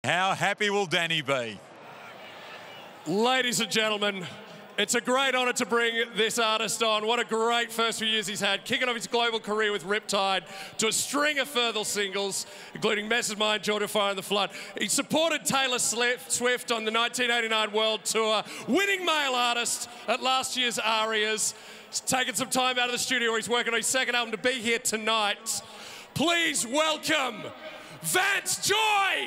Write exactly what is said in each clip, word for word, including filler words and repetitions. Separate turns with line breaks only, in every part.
How happy will Danny be?
Ladies and gentlemen, it's a great honour to bring this artist on. What a great first few years he's had, kicking off his global career with Riptide to a string of further singles, including Messes Mine, Joy to Fire and the Flood. He supported Taylor Swift on the nineteen eighty-nine World Tour, winning male artist at last year's Arias. He's taken some time out of the studio. He's working on his second album to be here tonight. Please welcome Vance Joy!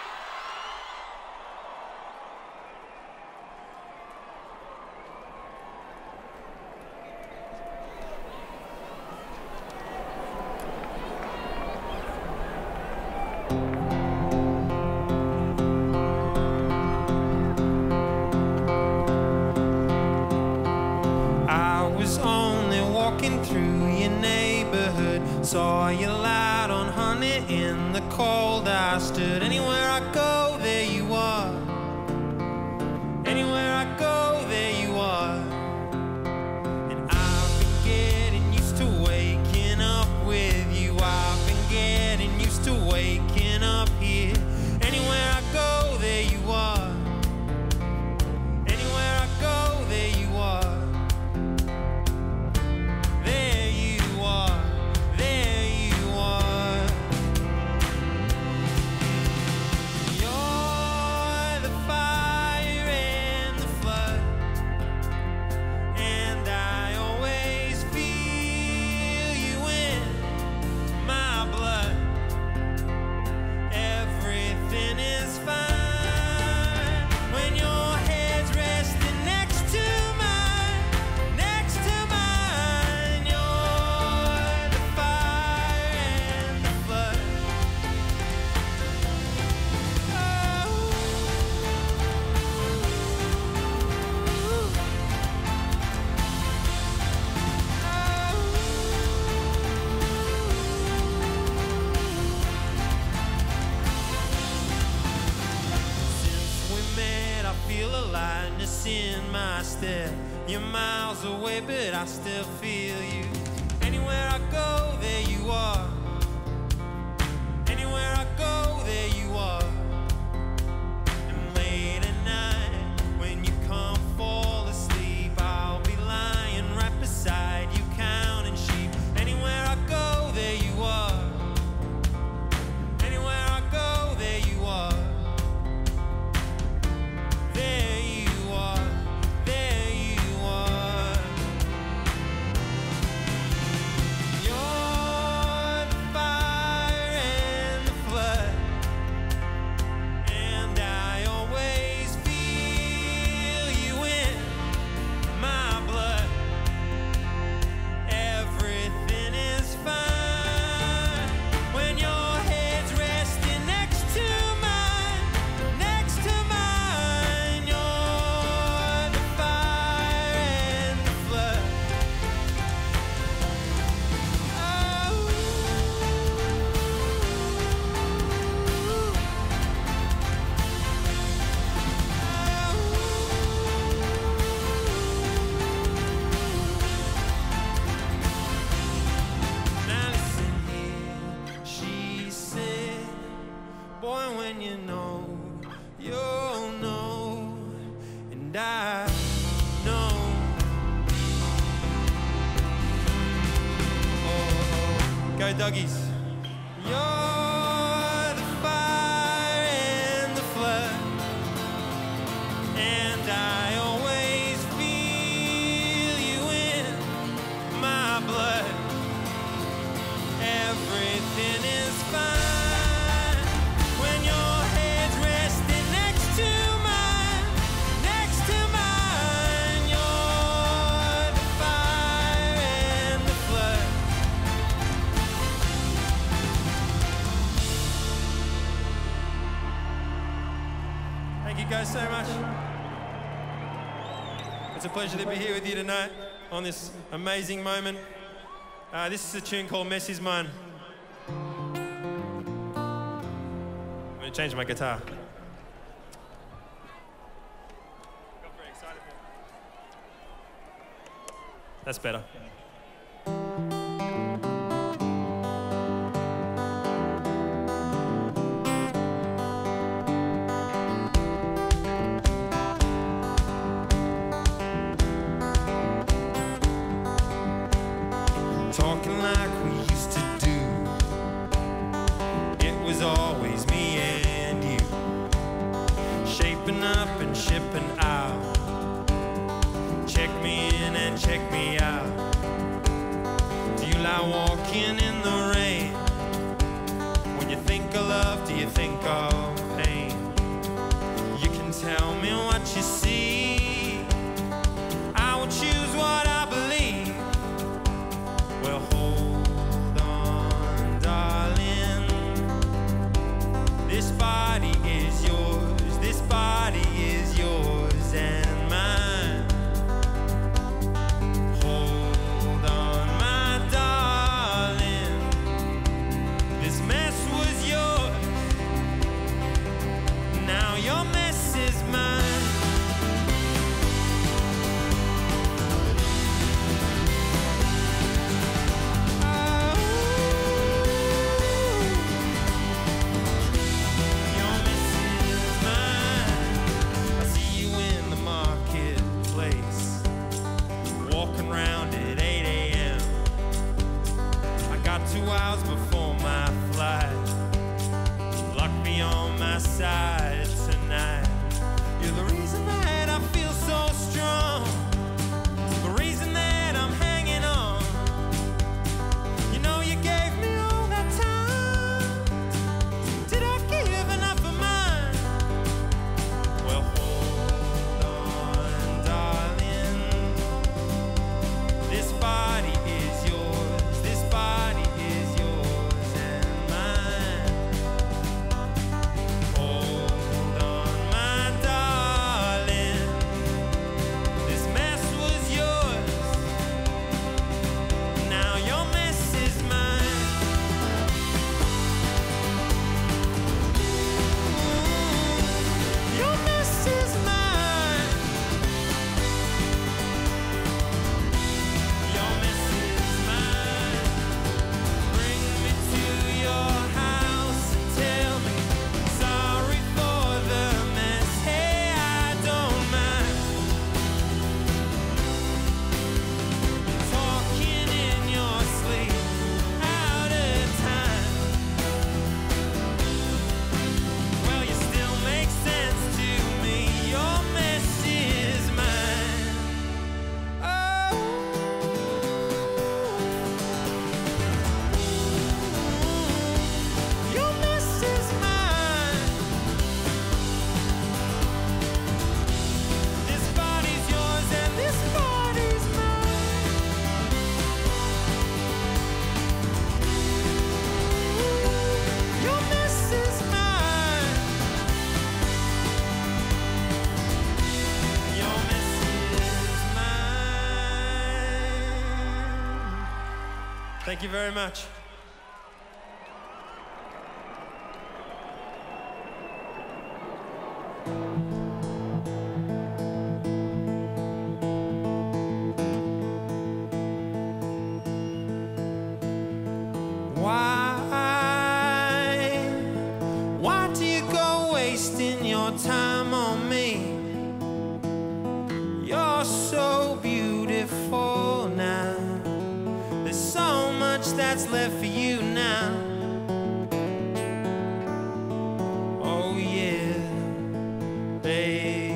Through your neighborhood, saw you light on honey in the cold. I stood anywhere I go, there you are. Anywhere I go, there you are. And I've been getting used to waking up with you. I've been getting used to waking up here. Anywhere I go, there you are. Anywhere I go, there you are. In my step, you're miles away, but I still feel you. Anywhere I go, there you are. Anywhere I go, there you are. And late at night, when you can't fall asleep, I'll be lying right beside you, counting sheep. Anywhere I go, there you are. Anywhere I go, there you are. Duggies. You're the fire and the flood, and I always feel you in my blood. Everything is fine when your head's resting next to mine, next to mine. You're the fire and the flood. Thank you guys so much. It's a pleasure to be here with you tonight on this amazing moment. Uh, this is a tune called Messes Mine. I'm going to change my guitar. Got very excited. That's better. shaping up and shipping out. Check me in and check me out. Do you lie walking in the rain? When you think of love, do you think of pain? You can tell me what you see. I will choose what I believe. Well, hold on, darling. This body is yours. This body is yours and mine. Hold on, my darling. This mess was yours. Now your mess is mine. Two hours before my flight, lock me on my side tonight. You're the reason that I feel so strong, the reason that I'm hanging on. You know you gave me all that time. Did I give enough of mine? Well, hold on, darling. This body is yours. This body Thank you very much. Why? Why do you go wasting your time on me? You're so beautiful now. There's so much that's left for you now. Oh yeah, babe.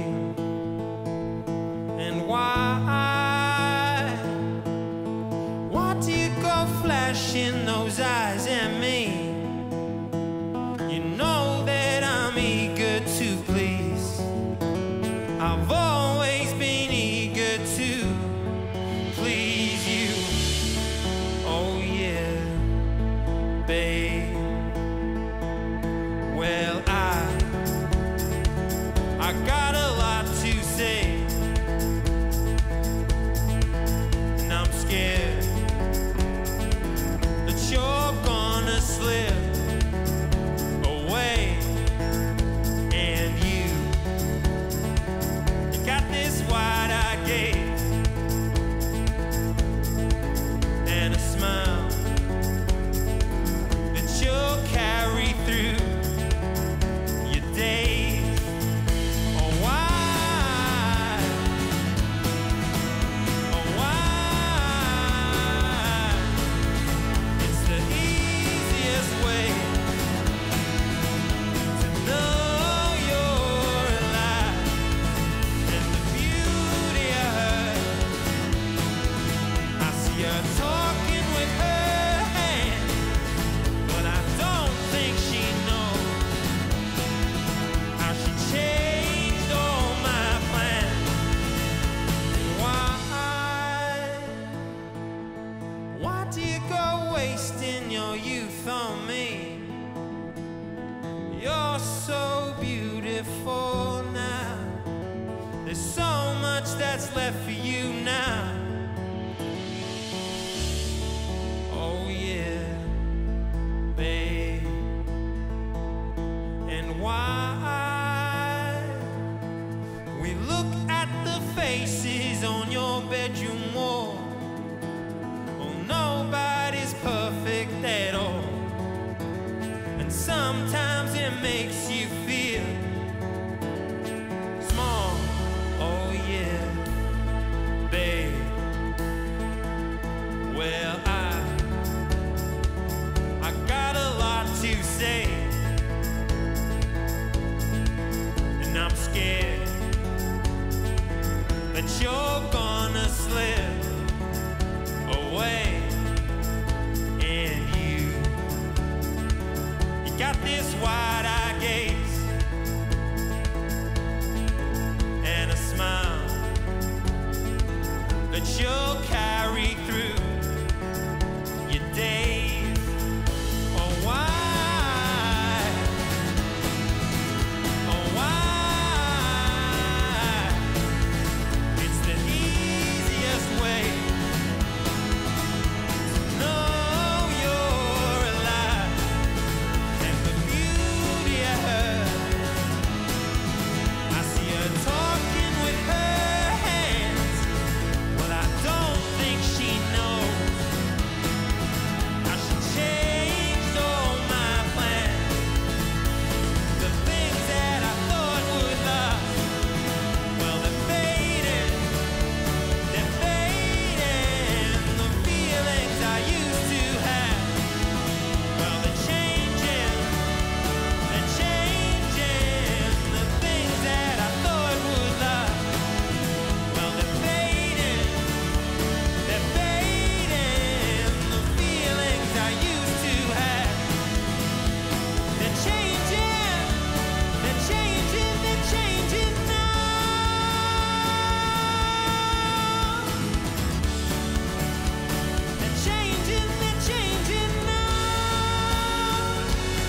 And why? Why do you go flashing those eyes at me? You know that I'm eager to please. I've always been eager to please you. Oh yeah, babe. Well, I I got a lot to say, and I'm scared that you're gonna slip away, and you breath on me. You're so beautiful now. There's so much that's left for you now. Oh yeah, babe. And why we look at the faces on your bedroom wall. Oh, nobody's perfect at all. And sometimes it makes you feel small. Oh yeah, babe. Well, I I got a lot to say, and I'm scared that you're gonna slip away. And you you got this wide-eyed gaze and a smile that you'll carry through your days. Oh, why? Oh, why? It's the easiest way to know you're alive. And the beauty of her, I see her talking with her hands. Well, I don't think she knows how she changed all my plans. The things that I thought would last, well, they're fading, they're fading. The feelings I used to have, well, they're changing, they're changing. The things that I thought would last, well, they're fading, they're fading. The feelings I used to have, they're changing, they're changing, they're changing now. They're changing, they're changing now.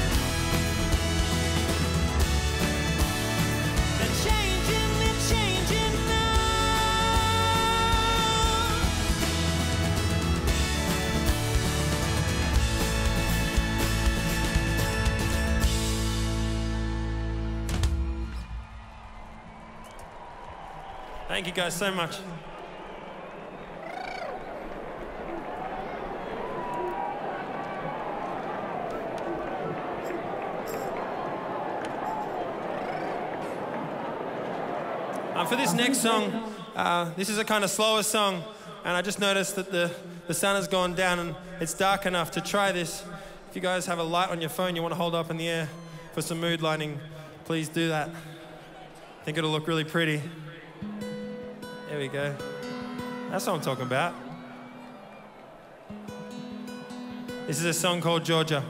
They're changing, they're changing now. Thank you guys so much. Um, for this next song, uh, this is a kind of slower song, and I just noticed that the, the sun has gone down and it's dark enough to try this. If you guys have a light on your phone you want to hold up in the air for some mood lighting, please do that. I think it'll look really pretty. There we go. That's what I'm talking about. This is a song called Georgia.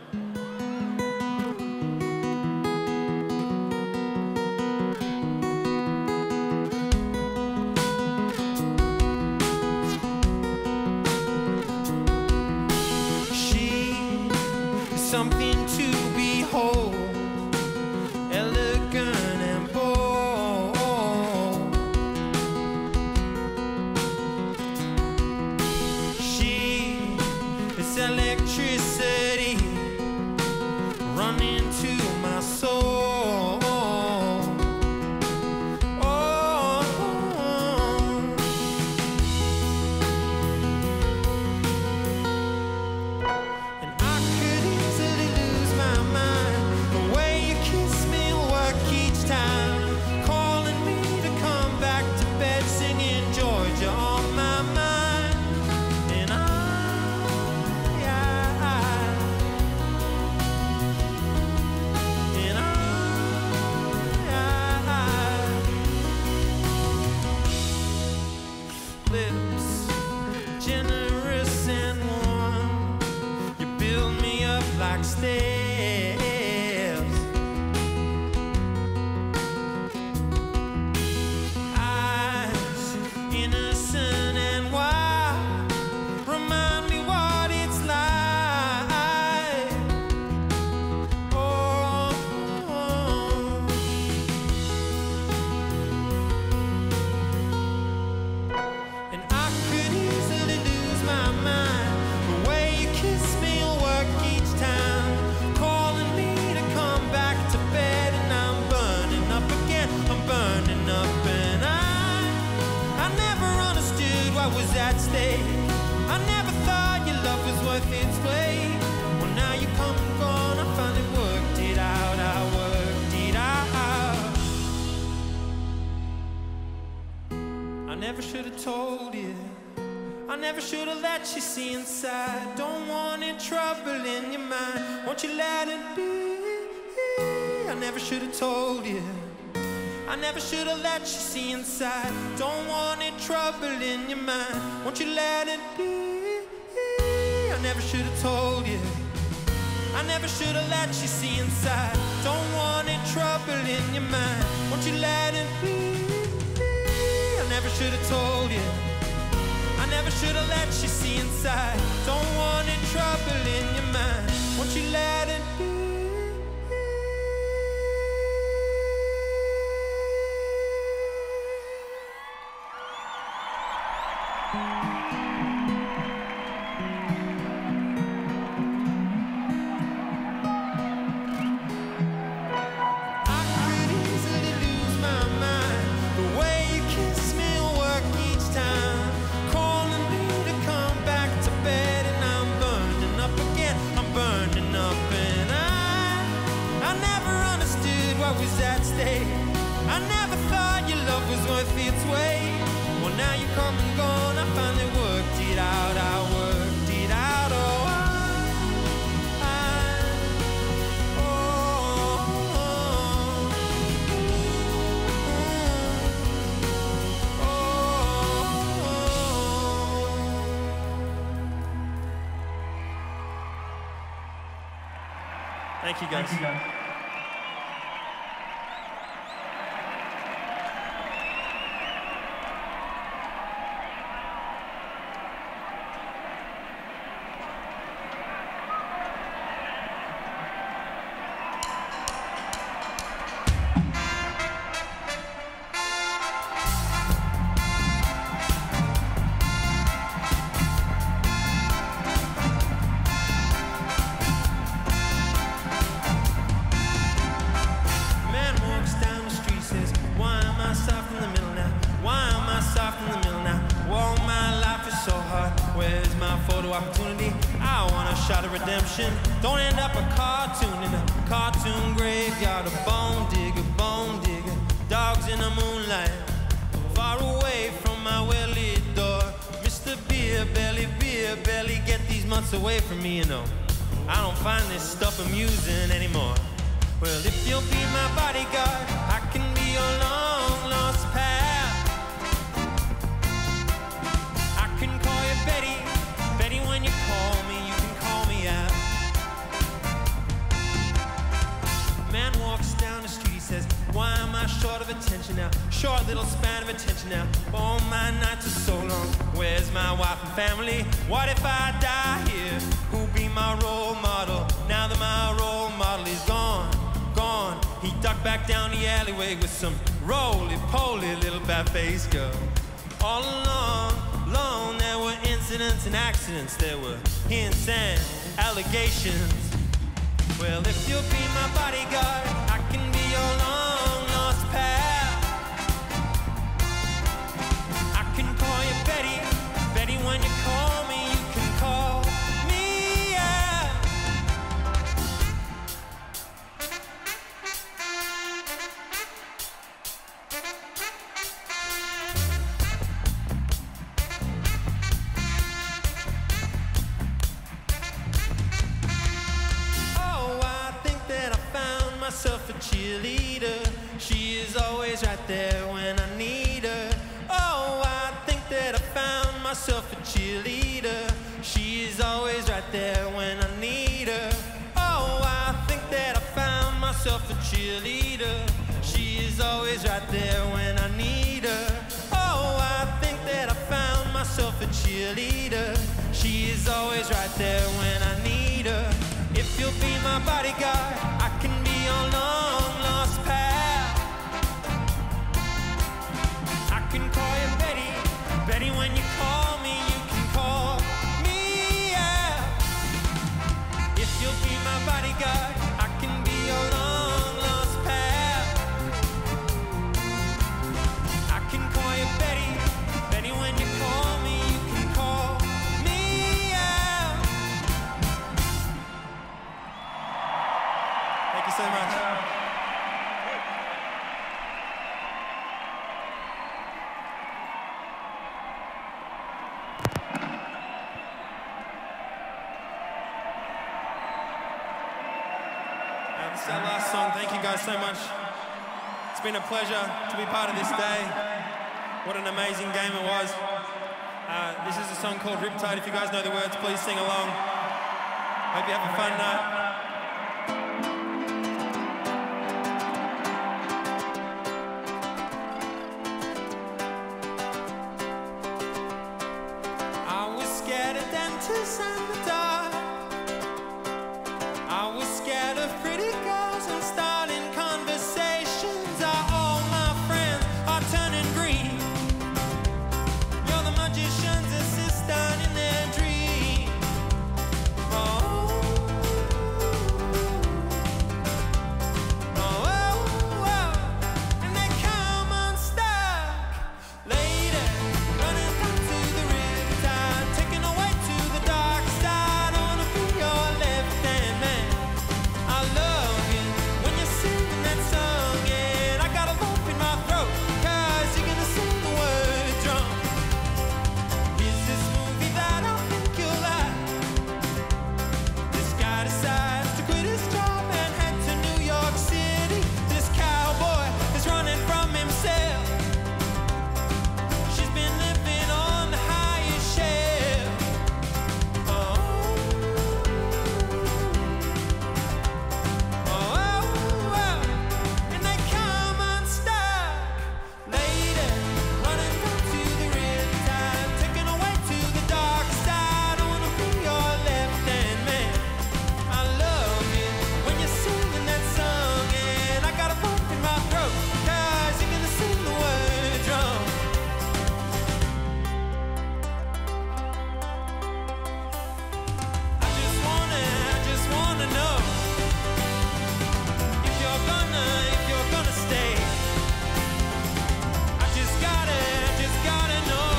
She is something to behold, elegant and bold. She is electricity at stake. I never thought your love was worth its weight. Well, now you come and gone, I finally worked it out, I worked it out. I never should have told you, I never should have let you see inside. Don't want any trouble in your mind, won't you let it be? I never should have told you, I never should have let you see inside. Don't want any trouble in your mind, won't you let it be? I never should have told you, I never should have let you see inside. Don't want any trouble in your mind, won't you let it be? I never should have told you, I never should have let you see inside. Don't want any trouble in your mind, won't you let it be? I never thought your love was worth its weight. Well, now you come and gone, I finally worked it out, I worked it out. Oh, I, I, oh, oh, oh. Thank you, guys. Thank you, guys. Opportunity, I want a shot of redemption. Don't end up a cartoon in a cartoon graveyard. A bone digger, bone digger, dogs in the moonlight, far away from my well-lit door. Mister Beer Belly, Beer Belly, get these months away from me, you know. I don't find this stuff amusing anymore. Well, if you'll be my bodyguard, I can be your long lost pal. I can call you Betty. Betty, when you call me, you can call me out. Man walks down the street, he says, why am I short of attention now? Short little span of attention now. All my nights are so long. Where's my wife and family? What if I die here? Who'll be my role model? Now that my role model is gone, gone. He ducked back down the alleyway with some roly-poly little bat-faced girl. All along, long, there were incidents and accidents. There were hints and allegations. Well, if you'll be my bodyguard, I can be your long-lost pal. I can call you Betty. Betty, when you call me, you can call me out. Myself a cheerleader, she is always right there when I need her. Oh, I think that I found myself a cheerleader, she is always right there when I need her. Oh, I think that I found myself a cheerleader, she is always right there when I need her. Oh, I think that I found myself a cheerleader, she is always right there when I need her. If you'll be my bodyguard, I can be your long-lost pal. I can call you Betty. Betty, when you call me, you can call me out. If you'll be my bodyguard, I can be your long-lost pal. I can call you Betty. Betty, when you call me, you can so much. It's been a pleasure to be part of this day. What an amazing game it was. Uh, this is a song called Riptide. If you guys know the words, please sing along. Hope you have a fun night. I was scared of dentists and the dark. I was scared of pretty girls and starting conversations. Are all my friends are turning green. You're the magician's assistant in their dream. Oh, oh, oh, oh. And they come unstuck. Lady, running down to the riptide, taking away to the dark side. I wanna be your left-hand man. I love you when you're singing that song, and I got a lump in my throat, 'cause you're gonna sing the words wrong. Is this movie that I think you'll like? This guy decides to quit his job and head to New York City. This cowboy is running from himself. She's been living on the highest shelf. Oh, oh, oh, oh. And they come unstuck. Lady, running down to the riptide, taking away to the dark side. I wanna be your left-hand man. I love you when you're singing that song, and I got a bump in my throat, 'cause you're gonna sing the words wrong. I just wanna, I just wanna know if you're gonna, if you're gonna stay. I just gotta, I just gotta know.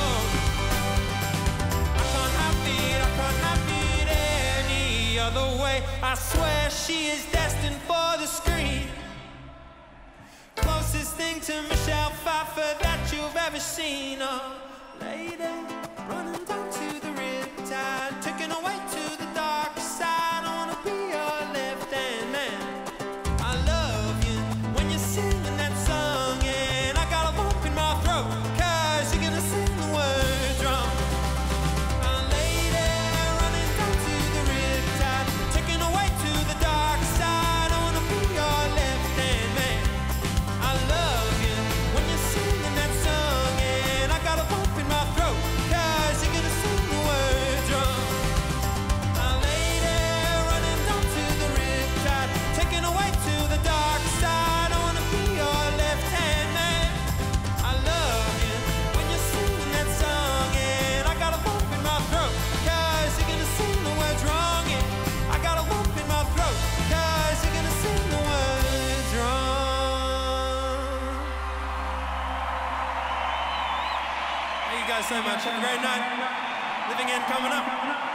I can't have it, I can't have it any other way. I swear she is destined for the screen. Closest thing to Michelle Pfeiffer that you've ever seen. Oh, lady, running down to the riptide, taking away to the dark side. I wanna be your left-hand man. I love you when you're singing that song, and I got a lump in my throat, 'cause you're gonna sing the words wrong. Uh, lady, running down to the riptide, taking away to the dark side. I wanna be your left-hand man. I love you when you're singing that song, and I got a lump in my throat, 'cause you're gonna sing the words wrong. Uh, lady, running down to the riptide, taking away to the dark side. I wanna be your left-hand man. I love you when you're singing that song, and I got a lump in my throat, 'cause you're gonna sing the words wrong. Yeah, I got a lump in my throat, 'cause you're gonna sing the words wrong. Thank you guys so much. Have a great night. Living End coming up.